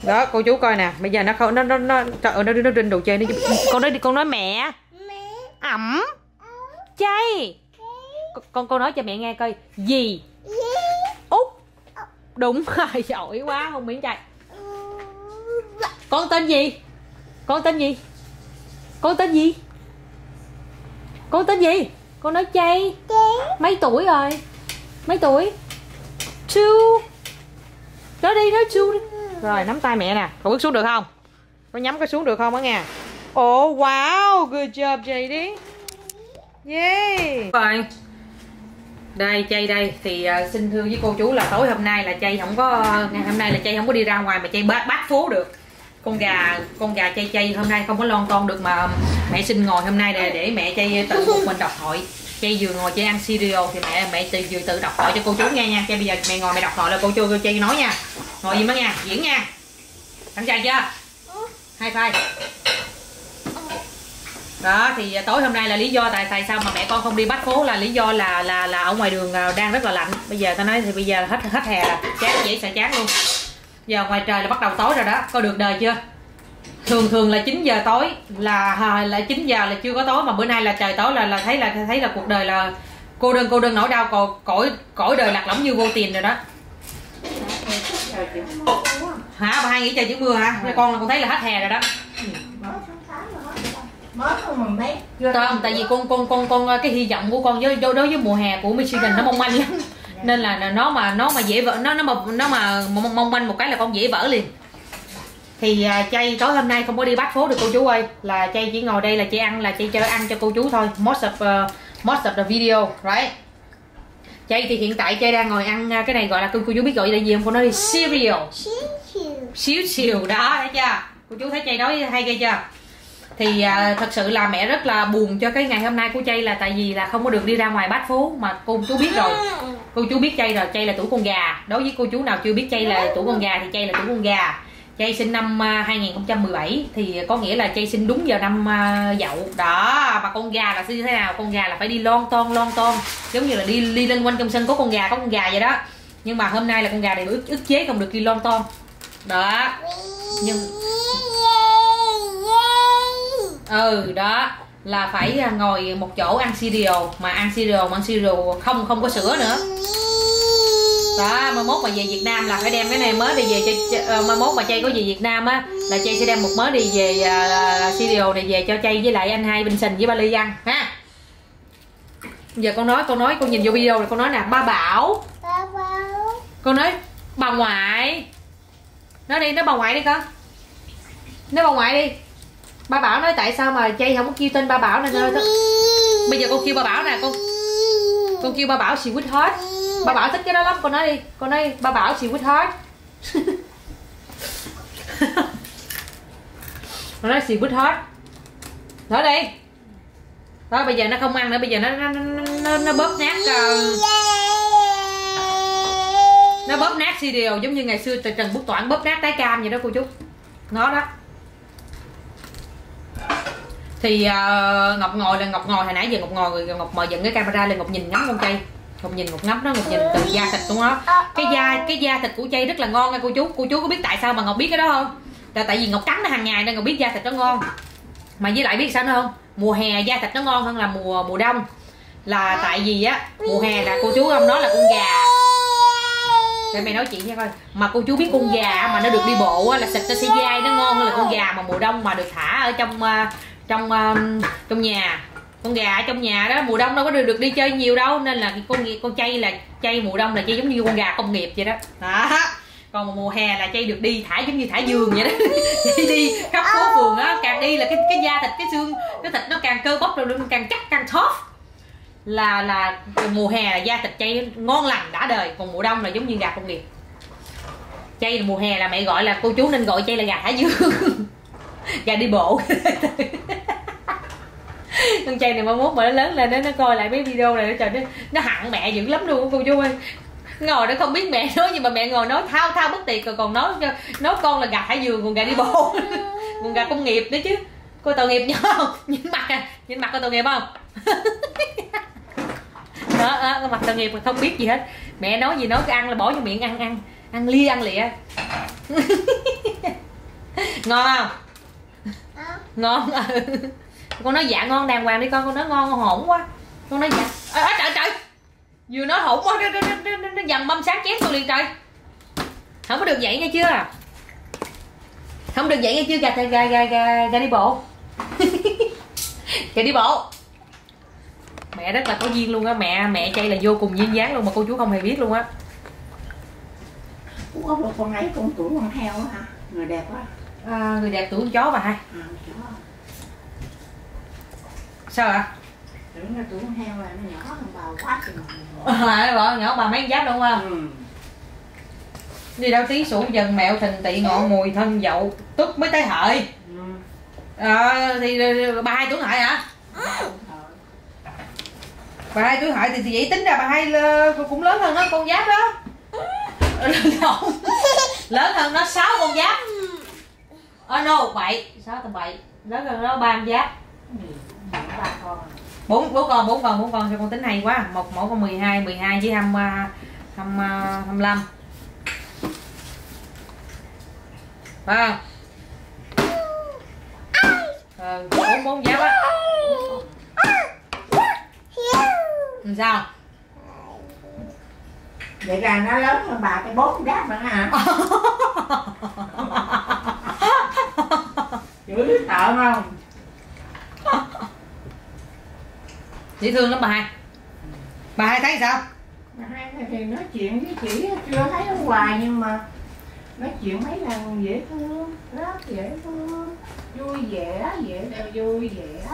Đó cô chú coi nè, bây giờ nó không nó trời ơi, nó rinh đồ chơi nó. Con nói mẹ ẩm chay. Con nói cho mẹ nghe coi. Gì út. Đúng rồi, giỏi quá, không miếng chay. Con tên gì? Con tên gì? Con tên gì? Con tên gì? Con nói chay. Mấy tuổi rồi? Mấy tuổi? Two. Nói đi, nói two đi. Rồi nắm tay mẹ nè. Con bước xuống được không? Con nhắm cái xuống được không á nghe? Oh wow, good job JD. Yeah. Rồi. Đây chay đây thì xin thưa với cô chú là tối hôm nay là chay không có, ngày hôm nay là chay không có đi ra ngoài mà chay bắt phố được. Con gà chay hôm nay không có lon ton được mà mẹ xin ngồi hôm nay để mẹ chay tự một mình đọc thoại. Chay vừa ngồi chay ăn cereal thì mẹ vừa tự đọc thoại cho cô chú nghe nha. Chay bây giờ mẹ ngồi mẹ đọc thoại là cô chú chay nói nha. Ngồi gì đó nha, diễn nha. Sẵn sàng chưa? Hai phai. Đó thì tối hôm nay là lý do tại sao mà mẹ con không đi bắt phố là lý do là ở ngoài đường đang rất là lạnh. Bây giờ tao nói thì bây giờ hết hè là chán, dễ sợ chán luôn. Giờ ngoài trời là bắt đầu tối rồi đó, coi được đời chưa? Thường là 9 giờ tối là 9 giờ là chưa có tối, mà bữa nay là trời tối là thấy là cuộc đời là cô đơn nỗi đau cõi đời lạc lõng như vô tiền rồi đó. Hả bà hai nghĩ trời chữ mưa hả? Con thấy là hết hè rồi đó. Không, tại vì con cái hy vọng của con đối với mùa hè của Michigan nó mong manh lắm, nên là nó mà dễ vỡ, nó mà mong manh một cái là con dễ vỡ liền. Thì chay tối hôm nay không có đi bắt phố được cô chú ơi, là chay chỉ ngồi đây là chay ăn, là chay chơi ăn cho cô chú thôi. Most of the video, right? Chay thì hiện tại chay đang ngồi ăn cái này gọi là cô chú biết gọi là gì không? Con nói đi cereal. Xíu chiều đó, thấy chưa? Cô chú thấy chay nói hay ghê chưa? Thì thật sự là mẹ rất là buồn cho cái ngày hôm nay của chay, là tại vì là không có được đi ra ngoài bát phố. Mà cô chú biết rồi, cô chú biết chay rồi, chay là tuổi con gà. Đối với cô chú nào chưa biết chay là tuổi con gà thì chay là tuổi con gà. Chay sinh năm 2017 thì có nghĩa là chay sinh đúng giờ năm Dậu đó. Mà con gà là như thế nào? Con gà là phải đi lon ton giống như là đi lên quanh trong sân có con gà vậy đó. Nhưng mà hôm nay là con gà này ức chế không được đi lon ton đó. Nhưng đó là phải ngồi một chỗ ăn cereal, mà ăn cereal không có sữa nữa đó. Mà mốt mà về Việt Nam là phải đem cái này mới đi về cho mà mốt mà chay có về Việt Nam á là chay sẽ đem một mớ đi về cereal này về cho chay với lại anh hai Vincent với ba Ly ăn ha. Giờ con nhìn vô video rồi, con nói nè ba Bảo, con nói bà ngoại, nói đi, nói bà ngoại đi con, nói bà ngoại đi. Ba Bảo nói tại sao mà chay không có kêu tên ba Bảo này thôi. Bây giờ con kêu ba Bảo nè, con kêu ba Bảo sweetheart. Ba Bảo thích cái đó lắm, con nói đi, con nói ba Bảo sweetheart. Con nói sweetheart. Nói đi. Đó bây giờ nó không ăn nữa, bây giờ nó bóp nát nó bóp nát cereal giống như ngày xưa Trần Quốc Toản bóp nát trái cam vậy đó cô chú. Nó đó. Thì Ngọc ngồi hồi nãy giờ Ngọc mời dựng cái camera lên, Ngọc nhìn ngắm con chay, Ngọc nhìn Ngọc ngắm nó, Ngọc nhìn từ da thịt luôn đó. Cái da thịt của chay rất là ngon nha cô chú có biết tại sao mà Ngọc biết cái đó không? Là tại vì Ngọc cắn nó hàng ngày nên Ngọc biết da thịt nó ngon. Mà với lại biết sao nữa không? Mùa hè da thịt nó ngon hơn là mùa đông. Là tại vì á mùa hè là cô chú không, nó là con gà. Để mày nói chuyện nha coi. Mà cô chú biết con gà mà nó được đi bộ á, là thịt nó sẽ dai, nó ngon hơn là con gà mà mùa đông mà được thả ở trong nhà. Con gà ở trong nhà đó mùa đông đâu có được đi chơi nhiều đâu, nên là con chay mùa đông là chay giống như con gà công nghiệp vậy đó. Còn mùa hè là chay được đi thả giống như thả vườn vậy đó. Chay đi khắp phố phường á, càng đi là cái da thịt, cái xương, cái thịt nó càng cơ bắp rồi, càng chắc càng tough. Là mùa hè là da thịt chay ngon lành đã đời, còn mùa đông là giống như gà công nghiệp. Chay mùa hè là mẹ gọi là cô chú nên gọi chay là gà thả vườn. Gà đi bộ. Con chay này mai mốt mà nó lớn lên nó coi lại mấy video này trời, nó hận mẹ dữ lắm luôn cô chú ơi. Ngồi nó không biết mẹ nói nhưng mà mẹ ngồi nói thao bất tiệt, rồi còn nói con là gà thả vườn, còn gà đi bộ. Còn gà công nghiệp nữa chứ. Coi tội nghiệp nhau không? Nhìn mặt coi tội nghiệp không? Đó, cái mặt tội nghiệp mà không biết gì hết. Mẹ nói gì nói, cái ăn là bỏ vô miệng ăn lia ăn lịa. Ngon không? Ngon. Con nói dạ ngon đàng hoàng đi con nói ngon hổn quá. Con nói dạ. Trời trời. Vừa nói hổn quá nó dầm mâm sáng chén con liền trời. Không có được vậy nghe chưa? Không được vậy nghe chưa? Gà đi bộ. Gà đi bộ. Mẹ rất là có duyên luôn á, mẹ Chay là vô cùng duyên dáng luôn mà cô chú không hề biết luôn á. Có một con ấy con tuổi con heo hả? Người đẹp quá. Người đẹp tuổi con chó bà hai. Sao ạ? Tưởng là tuổi con heo là nó nhỏ hơn bà quá chừng. Nó nhỏ bà mấy giáp đúng không? Đi đâu tí sủ dần mẹo thình tị ngọ mùi thân dậu tức mới tới hợi. Thì bà hai tuổi hợi hả? Bà hai tuổi hợi thì vậy tính ra bà hai cũng lớn hơn nó con giáp đó. Lớn hơn nó 6 con giáp. No 7 6 tầm 7 lớn hơn nó 3 con giáp. 4 con sao con tính hay quá. Một mỗi con 12 với 25 phải không? 4 giáp á. Sao? Vậy là nó lớn hơn bà cái 4 giáp nữa hả? Dữ sợ không? Dễ thương lắm bà hai. Bà hai thấy sao? Bà hai thì nói chuyện với chị chưa thấy ở hoài nhưng mà nói chuyện mấy lần dễ thương, rất dễ thương, vui vẻ vui vẻ.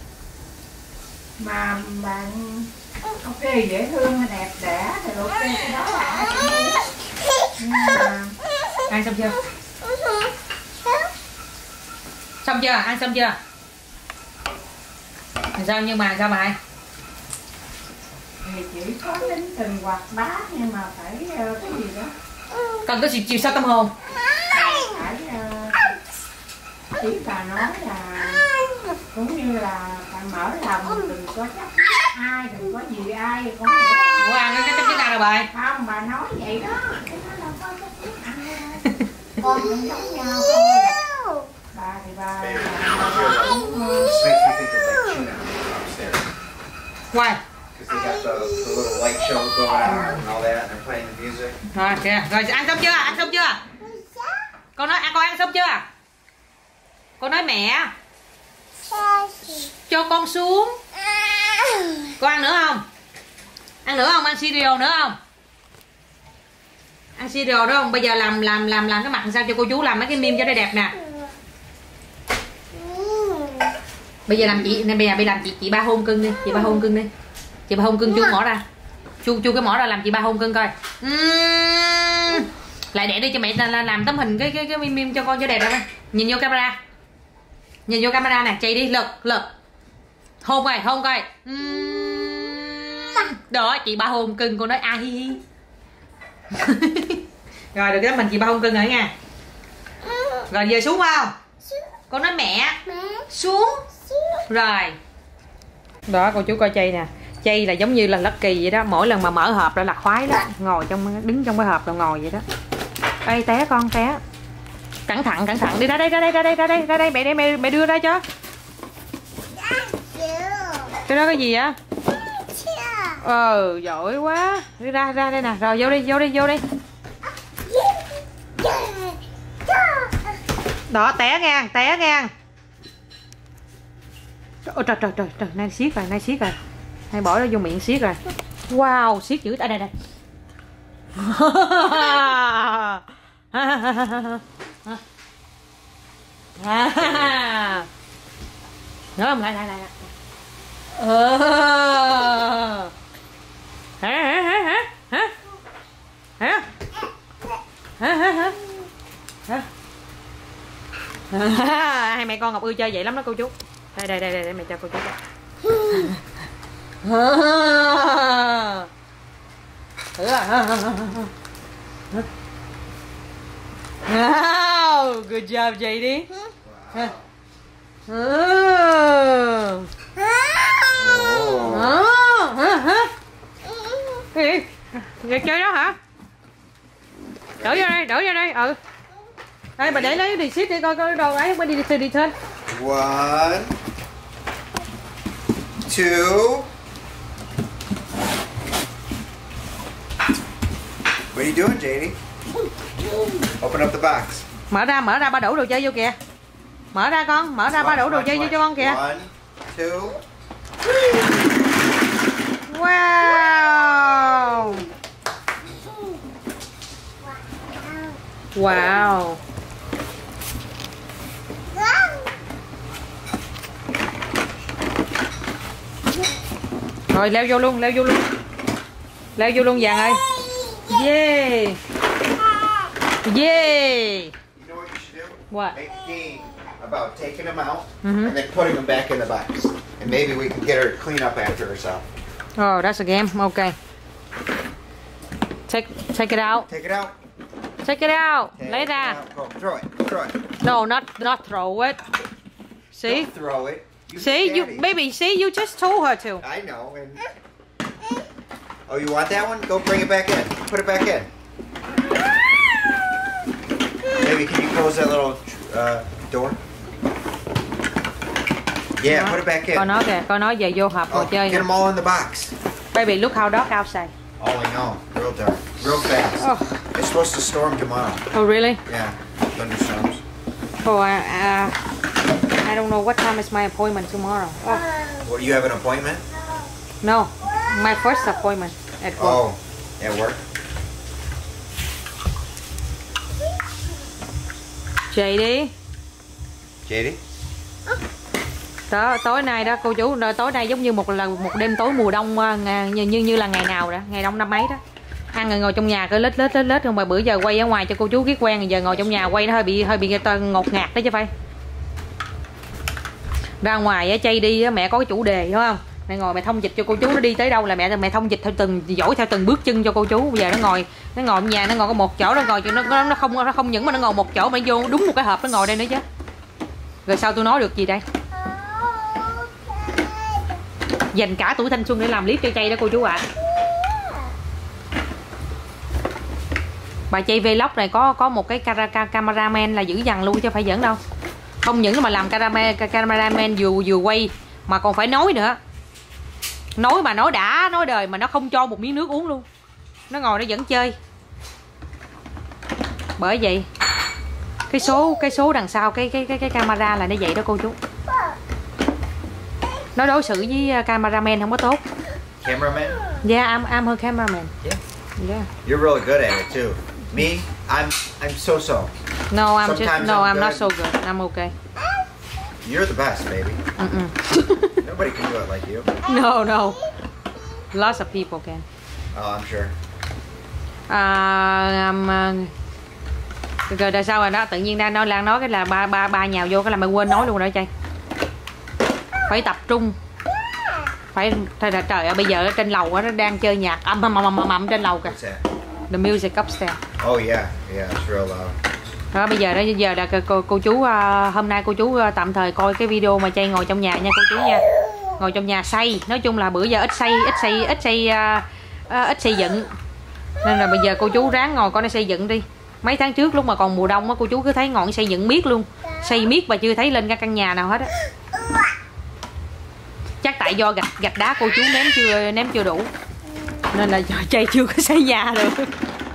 Mà bạn ok dễ thương đẹp đẽ thì ok cái đó là ai cũng biết. Nhưng mà ăn xong chưa? Xong chưa? Ăn xong chưa? Sao nhưng mà sao bà hai? Thì chỉ có tính tình hoạt bát nhưng mà phải cái gì đó. Cần có chiều sâu tâm hồn. Phải ý bà nói là cũng như là phải mở lòng, đừng có chấp ai, đừng có gì ai con hiểu không? Ủa ăn cái chấp trước ăn rồi bà. Không, bà nói vậy đó, cái đó là con chấp trước ăn. Con cũng giống nhau thôi. Bà thì bà cũng Why? Because they got the little light show going on and all that, and they're playing the music. Rồi kìa, rồi ăn xong chưa? Ăn xong chưa? Con nói con ăn xong chưa? Con nói mẹ cho con xuống. Con ăn nữa không? Ăn nữa không? Ăn cereal nữa không? Ăn cereal đó không? Bây giờ làm cái mặt làm sao cho cô chú làm mấy cái meme cho nó đẹp nè. Bây giờ làm chị này, bây giờ làm chị ba hôn cưng đi, chị ba hôn cưng đi. Chị ba hôn cưng chu mỏ ra. Chu cái mỏ ra làm chị ba hôn cưng coi. Lại để đi cho mẹ làm tấm hình cái meme cho con cho đẹp rồi. Nhìn vô camera. Nhìn vô camera nè, chạy đi, lực. Hôn coi. Đó, chị ba hôn cưng, cô nói a hi hi. Rồi được cái tấm hình chị ba hôn cưng rồi nha. Rồi giờ xuống không? Con nói mẹ xuống. Rồi. Đó cô chú coi Chay nè. Chay là giống như là Lucky vậy đó, mỗi lần mà mở hộp là khoái đó, đứng trong cái hộp là ngồi vậy đó. Ê té con té. Cẩn thận đi ra đây mẹ đưa ra cho. Cái đó cái gì vậy? Giỏi quá. Đi ra đây nè, rồi vô đi. Đó té ngang. Ôi trời, nay siết rồi. Hay bỏ nó vô miệng siết rồi. Wow, siết dữ. Đây. Nữa không? Lại. Hai mẹ con Ngọc Ưa chơi vậy lắm đó cô chú. Đây mẹ cho cô chú coi. Wow, good job JD. Gì? Chơi đó hả? Đổ vô đây. Đây bà để lấy receipt đi coi coi đồ ấy mới đi return. 1, 2. What are you doing, JD? Open up the box. Mở ra ba đủ đồ chơi vô kìa. Mở ra con, mở ra ba đủ đồ chơi vô cho con kìa. 1, 2, 3. Wow. Wow. Rồi leo vô luôn, leo vô luôn. Leo vô luôn Vàng ơi. Yeah. Yeah. You know what you should do? What? Make a game about taking them out and then putting them back in the box. And maybe we can get her to clean up after herself. Oh, that's a game. Okay. Take it out. Take it out. Take it out. Take Lấy it ra. out. Go, throw it. Throw it. No, not throw it. See? Don't throw it. You See, you daddy. baby, see, you just told her to. I know. And... Oh, you want that one? Go bring it back in. Put it back in. Maybe can you close that little door? Yeah, put it back in. Con nói kìa, con nói về vô hộp đồ Oh, chơi get nè. them all in the box. Baby, look how dark outside. Oh, I know. Real dark. Real fast. Oh, It's supposed to storm tomorrow. oh really? Yeah, thunderstorms. Oh, I don't know what time is my appointment tomorrow. Oh, What, you have an appointment? no, my first appointment at work. Oh, at work? Chị đi. JD? Đó, tối nay đó cô chú, tối nay giống như một đêm tối mùa đông như là ngày nào đó, ngày đông năm mấy đó. Ăn rồi ngồi trong nhà cứ lết không mà bữa giờ quay ở ngoài cho cô chú biết quen, giờ ngồi trong nhà quay nó hơi bị ngột ngạt đó chứ phải. Ra ngoài á chay đi mẹ có cái chủ đề đúng không? Mẹ ngồi mẹ thông dịch cho cô chú, nó đi tới đâu là mẹ thông dịch theo dõi theo từng bước chân cho cô chú. Bây giờ nó ngồi ở nhà, nó ngồi có một chỗ, nó ngồi nó không những mà nó ngồi một chỗ mà nó vô đúng một cái hộp nó ngồi đây nữa chứ. Rồi sao tôi nói được gì đây? Dành cả tuổi thanh xuân để làm clip cho chay đó cô chú ạ. Bà chay vlog này có một cái cameraman là dữ dằn luôn chứ phải giỡn đâu. Không những mà làm cameraman vừa quay mà còn phải nói nữa. Nói mà nói đã nói đời mà nó không cho một miếng nước uống luôn. Nó ngồi nó vẫn chơi. Bởi vậy cái số đằng sau cái camera là nó vậy đó cô chú. Nó đối xử với cameraman không có tốt. Cameraman? Yeah, I'm her cameraman. Yeah. Yeah. You're really good at it too. Me, I'm so. No, I'm Sometimes I'm not good. so good. I'm okay. You're the best, baby. Nobody can do it like you. No. Lots of people can. Oh, I'm sure. Rồi tại sao rồi đó tự nhiên đang nói cái là ba nhào vô cái là mày quên nói luôn rồi chay. Phải tập trung. Phải trời ơi bây giờ ở trên lầu nó đang chơi nhạc ầm trên lầu kìa. What's that? The music upstairs. Oh yeah, it's real loud. Đó bây giờ là cô chú hôm nay cô chú tạm thời coi cái video mà chay ngồi trong nhà nha cô chú nha. Ngồi trong nhà xây, nói chung là bữa giờ ít xây dựng. Nên là bây giờ cô chú ráng ngồi coi nó xây dựng đi. Mấy tháng trước lúc mà còn mùa đông á cô chú cứ thấy ngọn xây dựng miết luôn. Xây miết và chưa thấy lên cái căn nhà nào hết á. Chắc tại do gạch đá cô chú ném chưa đủ. Nên là chay chưa có xây nhà được.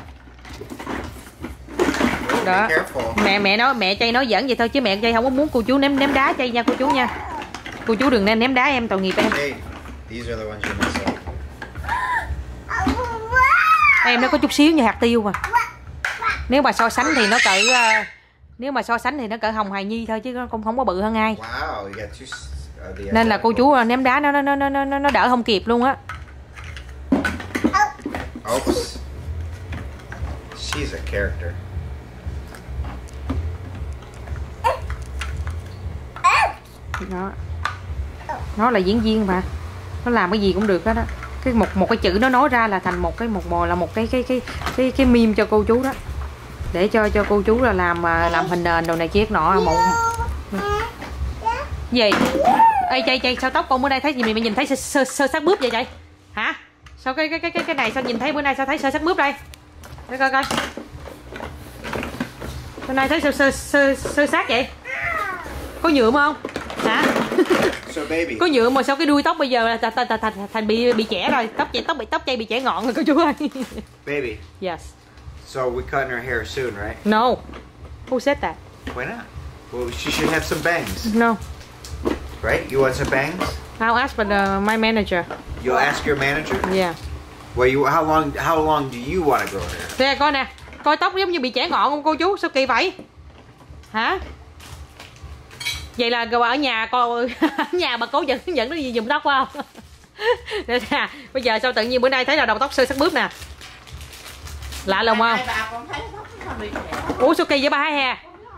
Đó. Mẹ chay nói giỡn vậy thôi chứ mẹ chay không có muốn cô chú ném đá chay nha cô chú nha. Cô chú đừng nên ném đá em, tội nghiệp em. Hey, these are the ones you mess up. Em nó có chút xíu như hạt tiêu mà. Nếu mà so sánh thì nó cỡ Hồng Hài Nhi thôi chứ không có bự hơn ai. Wow, you got two. Nên là cô chú ném đá nó đỡ không kịp luôn á. Oops. She's a character. Đó. Nó là diễn viên mà. Nó làm cái gì cũng được hết đó. Cái một cái chữ nó nói ra là thành một cái meme cho cô chú đó. Để cho cô chú là làm hình nền đồ này kia nọ một gì. Ê chay sao tóc con bữa nay thấy gì mày nhìn thấy sơ sát bướp vậy chay? Hả? Sao cái này sao nhìn thấy bữa nay sao thấy sơ sát bướp đây? Để coi. Hôm nay thấy sơ sát vậy? Có nhuộm không? Hả? So baby. Có nhuộm mà sao cái đuôi tóc bây giờ là thành bị trẻ rồi, tóc chay bị chẻ ngọn rồi cô chú ơi. Baby. Yes. So we're cutting her hair soon, right? No. Who said that? Why not? Well, she should have some bangs, No. right? You want some bangs? I'll ask but my manager. You'll ask your manager. Yeah. Well, how long do you want to grow hair? Nè coi nè, coi tóc giống như bị chẻ ngọn không cô chú? Sao kỳ vậy? Hả? Vậy là ở nhà con ở nhà bà cố dẫn nó gì dùng tóc phải không? Để nè, bây giờ sao tự nhiên bữa nay thấy là đầu tóc sơ sắc bướm nè. Lạ lùng không? Ủa sao kỳ vậy bà Hai hè?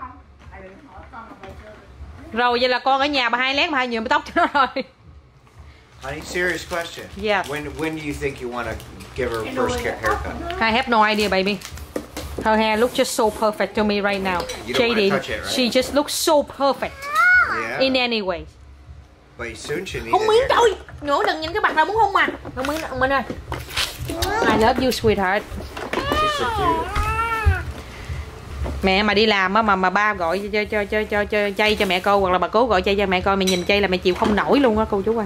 Rồi vậy là con ở nhà bà Hai lén bà Hai nhuộm tóc cho nó rồi. Honey, serious question. Yeah. When do you think you want to give her first haircut? I have no idea, baby. Her hair looks just so perfect to me right now. You don't JD, wanna touch it, right? she just looks so perfect Yeah. in any way. But soon she needs Không a miếng haircut. trời, nhổ đừng nhìn cái mặt nào muốn hôn mà. Không miếng mình ơi. I love you sweetheart. She's so cute. Mẹ mà đi làm á mà ba gọi cho chay cho mẹ coi hoặc là bà cố gọi chay cho mẹ coi, mẹ nhìn chay là mẹ chịu không nổi luôn á cô chú ơi.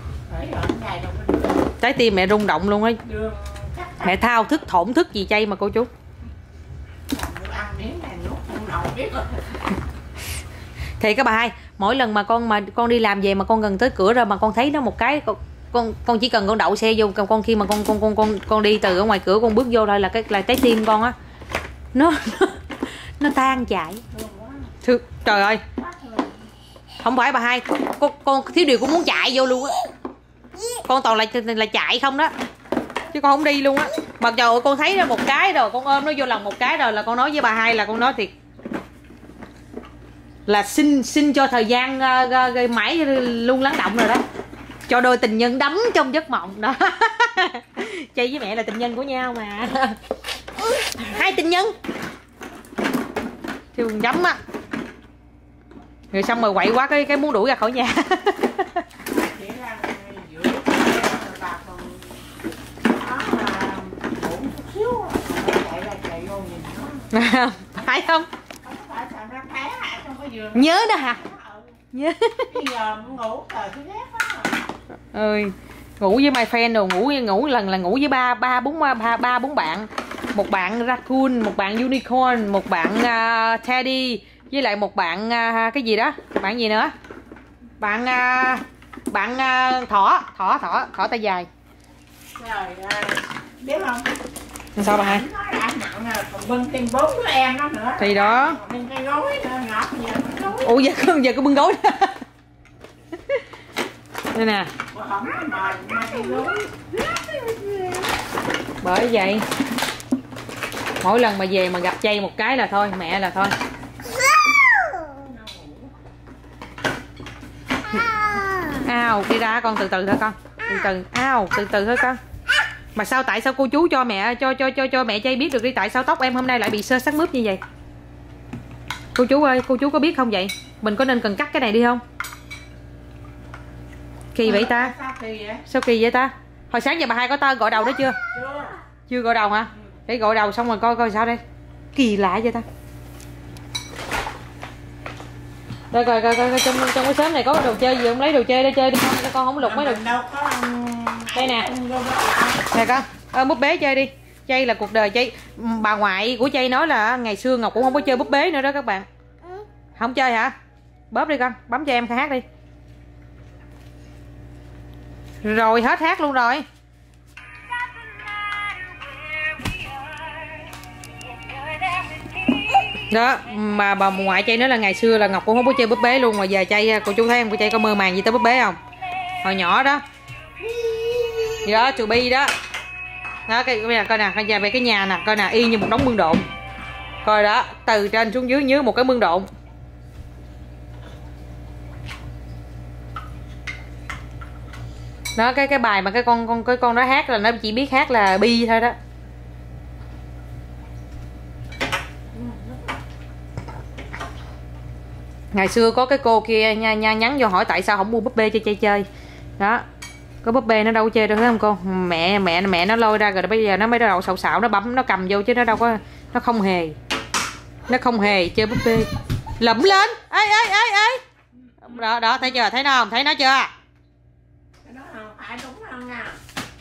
Trái tim mẹ rung động luôn á. Mẹ thao thức thổn thức gì chay mà cô chú. Thì các bà Hai, mỗi lần mà con đi làm về mà con gần tới cửa rồi mà con thấy nó một cái con chỉ cần con đậu xe vô, con khi mà con đi từ ở ngoài cửa con bước vô thôi là trái tim con á nó tan chảy. Trời ơi, không phải bà Hai, con thiếu điều cũng muốn chạy vô luôn á. Con toàn là chạy không đó chứ con không đi luôn á. Mặc dù con thấy nó một cái rồi con ôm nó vô lòng một cái rồi là con nói với bà Hai là con nói thiệt là xin cho thời gian mãi luôn lắng động rồi đó, cho đôi tình nhân đắm trong giấc mộng đó. Chị với mẹ là tình nhân của nhau mà. Hai tình nhân thì đắm á, rồi xong rồi quậy quá cái muốn đuổi ra khỏi nhà. Phải không? Nhớ đó hả? Nhớ. Ơi, ngủ với my friend rồi ngủ lần là ngủ với ba bốn bạn. Một bạn raccoon, một bạn unicorn, một bạn teddy với lại một bạn cái gì đó, bạn gì nữa? Bạn thỏ tay dài. Trời ơi, biết không? Sao bà Hai? Bưng tiền 4 đứa em đó nữa. Thì đó. Bưng cái gối nữa, ngọt giờ. Ủa giờ có bưng gối. Đây nè. Bởi vậy mỗi lần mà về mà gặp chay một cái là thôi, mẹ là thôi. Ao đi ra con, từ từ thôi con, từ từ thôi con. Mà tại sao cô chú cho mẹ chay biết được đi, tại sao tóc em hôm nay lại bị sơ sắc mướp như vậy? Cô chú ơi, cô chú có biết không vậy? Mình có nên cần cắt cái này đi không? Kỳ vậy ta? Sao kỳ vậy ta? Hồi sáng giờ bà Hai có gọi đầu đó chưa? Chưa gọi đầu hả? Để gọi đầu xong rồi coi sao đây. Kỳ lạ vậy ta? Rồi coi trong cái xóm này có đồ chơi gì không, lấy đồ chơi để chơi đi con. Con không lục mấy đồ. Đây nè. Nè con, búp bế chơi đi. Chay là cuộc đời chay. Bà ngoại của Chay nói là ngày xưa Ngọc cũng không có chơi búp bế nữa đó các bạn. Không chơi hả? Bóp đi con, bấm cho em hát đi. Rồi hết hát luôn rồi. Đó, mà bà ngoại Chay nói là ngày xưa là Ngọc cũng không có chơi búp bế luôn, mà giờ Chay, cô chú thấy không, cô Chay có mơ màng gì tới búp bế không? Hồi nhỏ đó. Gì đó, chù bi đó. Đó, bây giờ coi nè, giờ về cái nhà nè, coi nè, y như một đống mương độn. Coi đó, từ trên xuống dưới như một cái mương độn. Đó, cái bài mà cái con đó hát là nó chỉ biết hát là bi thôi đó. Ngày xưa có cái cô kia nhắn vô hỏi tại sao không mua búp bê cho Chay chơi. Đó, có búp bê nó đâu chơi đâu, thấy không cô? Mẹ nó lôi ra rồi bây giờ nó mới đầu xạo nó bấm nó cầm vô chứ nó đâu có, nó không hề. Nó không hề chơi búp bê. Lụm lên. Ê ê ê ê. Đó đó, thấy chưa? Thấy nó không? Thấy nó chưa? Nó không phải đúng không nha.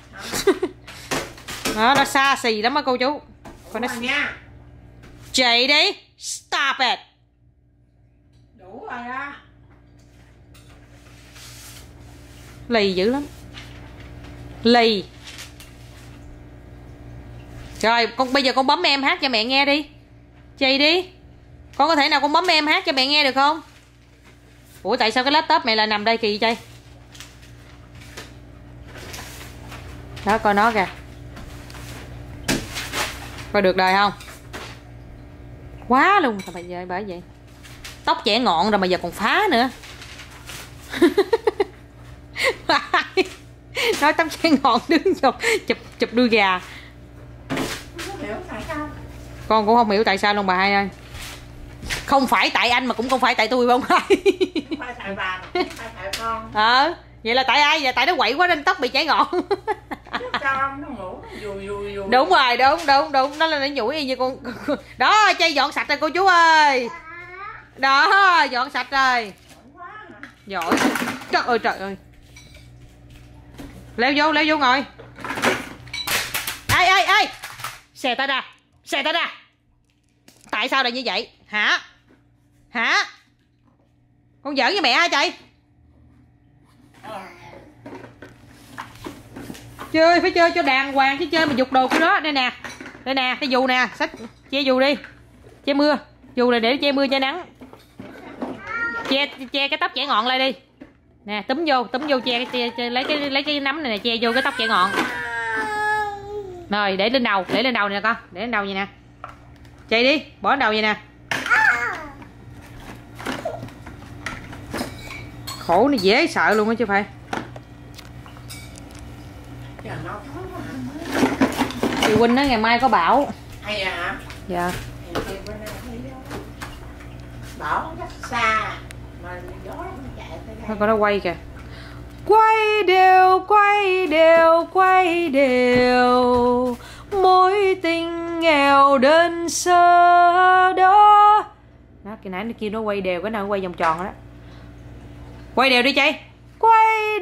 Đó, nó xa xì lắm á cô chú. Con nó nha. Chạy đi. Stop it. Đủ rồi đó. Lì dữ lắm. Lì. Rồi con bây giờ con bấm em hát cho mẹ nghe đi. Chạy đi. Con có thể nào con bấm em hát cho mẹ nghe được không? Ủa tại sao cái laptop mẹ lại nằm đây kỳ vậy? Đó coi nó kìa. Coi được đời không? Quá luôn. Sao bây giờ bởi vậy? Tóc chẻ ngọn rồi mà giờ còn phá nữa. Nói tóc chẻ ngọn đứng chụp đuôi gà. Không hiểu tại sao. Con cũng không hiểu tại sao luôn bà hai ơi. Không phải tại anh mà cũng không phải tại tôi không phải. Không phải tại bà, không phải tại con. Vậy là tại ai? Vậy tại nó quậy quá nên tóc bị chảy ngọn. Cho nó ngủ dù. Đúng rồi, đúng. Nó là nó nhủi y như con. Đó, chay dọn sạch rồi cô chú ơi. Đó, dọn sạch rồi. Giỏi. Trời ơi. Leo vô ngồi. Ê. Xè tay ra. Tại sao lại như vậy? Hả? Con giỡn với mẹ hả chị? Chơi phải chơi cho đàng hoàng chứ chơi mà giục đồ cái đó. Đây nè, cái dù nè, xách che dù đi. Che mưa. Dù này để che mưa che nắng. Che cái tóc chẻ ngọn lại đi. Nè, túm vô che lấy cái nắm này nè, che vô cái tóc chẻ ngọn. Rồi, để lên đầu nè con, để lên đầu vậy nè. Chạy đi, bỏ lên đầu vậy nè. Khổ này dễ sợ luôn á chứ phải. Chị Huynh nói ngày mai có bão. Hay hả? Dạ. Bão rất xa mà gió nó chạy tới đây. Thôi con nó quay kìa. Quay đều mối tình nghèo đơn sơ đó. Đó, cái nãy kia nó quay đều, cái nào quay vòng tròn đó. Quay đều đi chị. Quay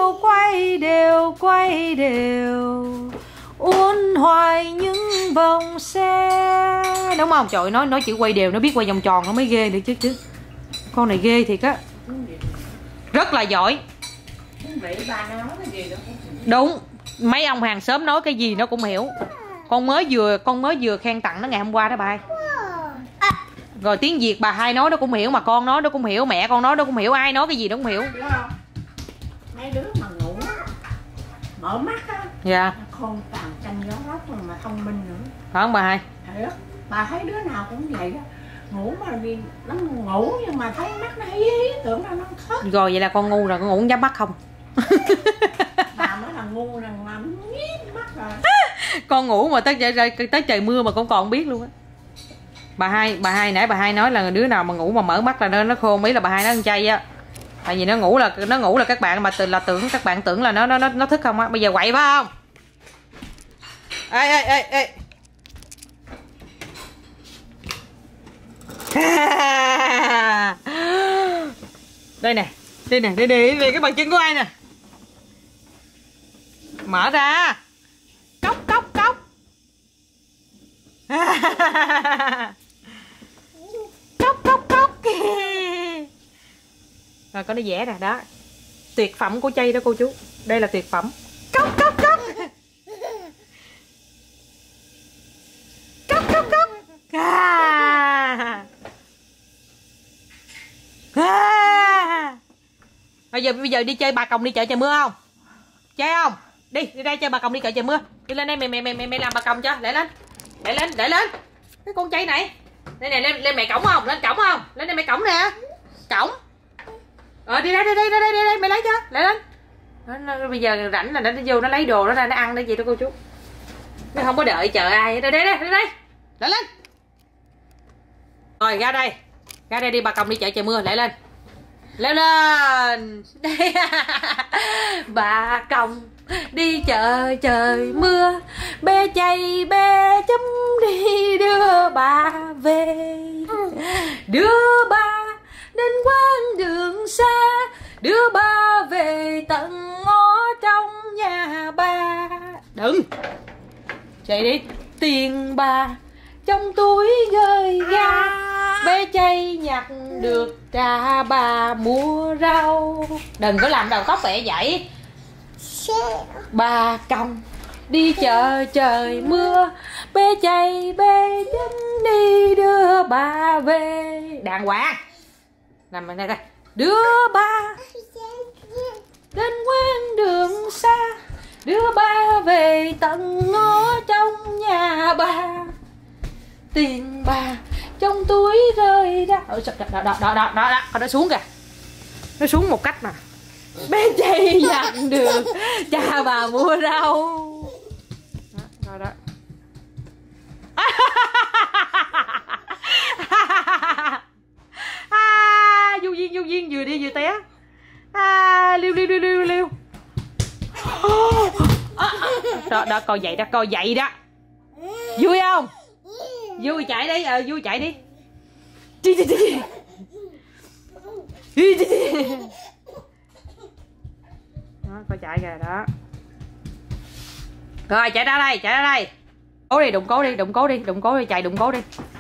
đều uốn hoài những vòng xe. Đúng không? Trời ơi, nói chữ quay đều nó biết quay vòng tròn nó mới ghê được chứ. Con này ghê thiệt á. Rất là giỏi. Đúng. Mấy ông hàng xóm nói cái gì nó cũng hiểu. Con mới vừa khen tặng nó ngày hôm qua đó bà hai. Rồi tiếng Việt bà hai nói nó cũng hiểu, mà con nói nó cũng hiểu, mẹ con nói nó cũng hiểu, ai nói cái gì nó cũng hiểu. Mấy đứa mà ngủ mở mắt á. Dạ. Con càng tranh gió lốc mà thông minh nữa. Phải không bà hai? Bà thấy đứa nào cũng vậy đó. Ngủ mà vì nó ngủ nhưng mà thấy mắt nó hí tưởng là nó khớp. Rồi vậy là con ngu rồi, con ngủ không nhắm mắt không? Bà mới là ngu là ngắm nhíp mắt rồi. Con ngủ mà tới trời mưa mà con còn biết luôn á. Bà hai nãy bà hai nói là đứa nào mà ngủ mà mở mắt là nó khôn, ý là bà hai nó ăn chay á. Tại vì nó ngủ là các bạn mà các bạn tưởng là nó thức không á. Bây giờ quậy phải không? Ê. Đây nè cái bàn chân của ai nè. Mở ra. Cốc. Cốc. Rồi có nó vẽ nè, đó. Tuyệt phẩm của chay đó cô chú. Đây là tuyệt phẩm. Cốc. Bây giờ đi chơi Bà Còng đi chợ trời mưa không? Chơi không? Đi đây chơi Bà Còng đi chợ trời mưa. Đi lên đây mày làm Bà Còng cho, để lên. Cái con chay này. Đây nè, lên mẹ cổng không? Lên cổng không? Lên đây mẹ cổng nè. Cổng. Đi đây mày lấy cho, lại lên. Nó bây giờ rảnh là nó vô nó lấy đồ nó ra nó ăn đấy gì đó cô chú. Nó không có đợi chờ ai. Đây. Lại lên. Rồi ra đây đi Bà Còng đi chợ trời mưa, lại lên. Leo lên. Bà Còng đi chợ trời mưa, bé chay bé chấm đi đưa bà về, đưa bà đến quãng đường xa, đưa bà về tận ngõ trong nhà bà. Đừng chạy đi. Tiền bà trong túi gơi ga, bé chay nhặt được trả bà mua rau. Đừng có làm đầu tóc bẹ vậy. Bà còng đi chợ trời mưa, bé chay bé chấm đi đưa bà về. Đàng hoàng. Làm bên đây đây. Đưa bà đến quãng đường xa, đưa bà về tận ngõ trong nhà bà. Tiền bà trong túi rơi ra. Đó, nó xuống kìa. Nó xuống một cách mà bé chay nhặt được cha bà mua rau. Đó. Du Duyên vừa đi vừa té. Liêu. Đó coi vậy đó. Vui không? Vui chạy đi, vui chạy đi. Đó, coi chạy kìa đó. Rồi chạy ra đây. Cố đi, đụng cố đi, chạy đụng cố đi.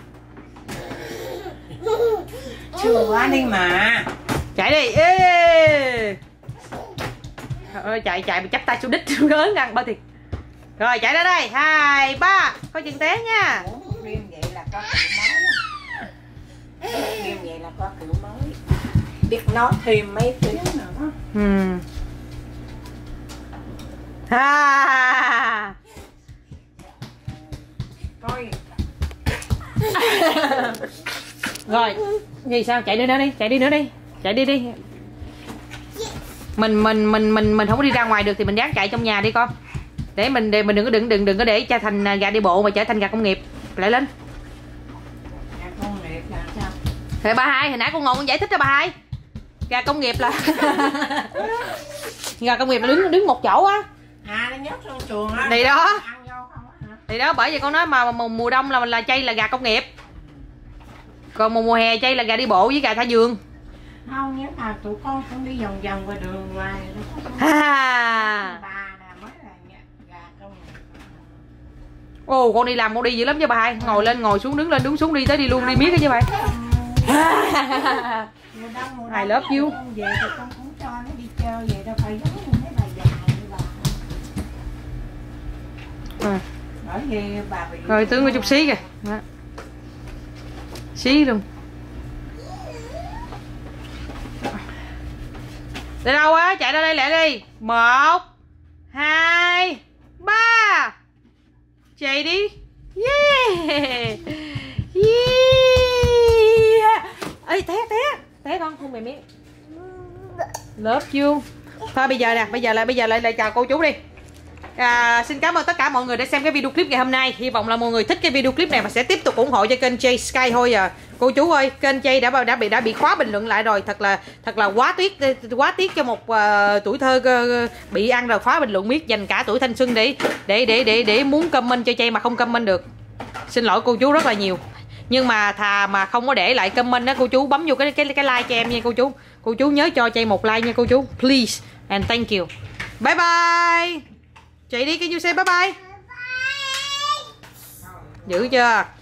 Chưa quá đi mà. Chạy đi. Ê. Ơi chạy mà chắp tay xuống đít lớn ăn ba thiệt. Rồi chạy ra đây, 2, 3, coi chừng té nha. Game vậy là có kiểu mới. Game vậy là có kiểu mới. Biết nói thêm mấy tiếng nữa. Coi. Rồi, gì sao? Chạy đi nữa đi. Mình không có đi ra ngoài được thì mình dám chạy trong nhà đi con. Để mình đừng có để cho thành gà đi bộ mà trở thành gà công nghiệp. Lại lên. Gà công nghiệp là sao? Thì bà Hai, hồi nãy con ngồi con giải thích cho bà Hai. Gà công nghiệp là gà công nghiệp là đứng một chỗ á. Nó nhốt trong chuồng á. Thì đó. Ăn vô không á. Thì đó, bởi vì con nói mà mùa đông là chay là gà công nghiệp. Còn mùa hè chay là gà đi bộ với gà thả vườn. Không, nếu mà tụi con cũng đi vòng vòng qua đường ngoài. Ha. Bà nè mới là gà công nghiệp. Ồ, con đi làm con đi dữ lắm chứ bà Hai. Ngồi lên ngồi xuống, đứng lên đứng xuống, đi tới đi luôn, đi miết đó chứ bà. I love you. Về thì con cũng cho nó đi chơi vậy đâu phải giống như mấy bà già như bà. Bởi vì bà bị. Rồi tướng có chút xí kìa. Đó. Xí luôn. Đi đâu á? Chạy ra đây lẹ đi. 1, 2, 3. Chạy đi. Yeah. Ê, té con không mày miếng. Love you. Thôi bây giờ nè, bây giờ lại chào cô chú đi. Xin cảm ơn tất cả mọi người đã xem cái video clip ngày hôm nay. Hy vọng là mọi người thích cái video clip này và sẽ tiếp tục ủng hộ cho kênh Jay Sky thôi à. Cô chú ơi, kênh Jay đã bị khóa bình luận lại rồi, thật là quá tiếc cho một tuổi thơ bị ăn rồi khóa bình luận miết, dành cả tuổi thanh xuân để muốn comment cho Jay mà không comment được. Xin lỗi cô chú rất là nhiều. Nhưng mà thà mà không có để lại comment đó, cô chú bấm vô cái like cho em nha cô chú. Cô chú nhớ cho Jay một like nha cô chú. Please and thank you. Bye bye. Chạy đi, cái you say bye bye. Giữ chưa?